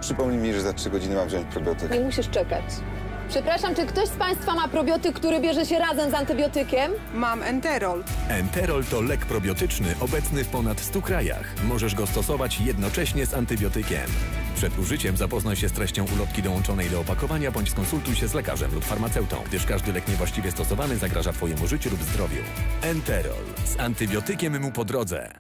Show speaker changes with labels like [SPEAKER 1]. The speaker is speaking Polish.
[SPEAKER 1] przypomnij mi, że za 3 godziny mam wziąć probiotyk.
[SPEAKER 2] Nie musisz czekać. Przepraszam, czy ktoś z Państwa ma probiotyk, który bierze się razem z antybiotykiem?
[SPEAKER 3] Mam Enterol.
[SPEAKER 4] Enterol to lek probiotyczny obecny w ponad 100 krajach. Możesz go stosować jednocześnie z antybiotykiem. Przed użyciem zapoznaj się z treścią ulotki dołączonej do opakowania bądź skonsultuj się z lekarzem lub farmaceutą, gdyż każdy lek niewłaściwie stosowany zagraża Twojemu życiu lub zdrowiu. Enterol. Z antybiotykiem mu po drodze.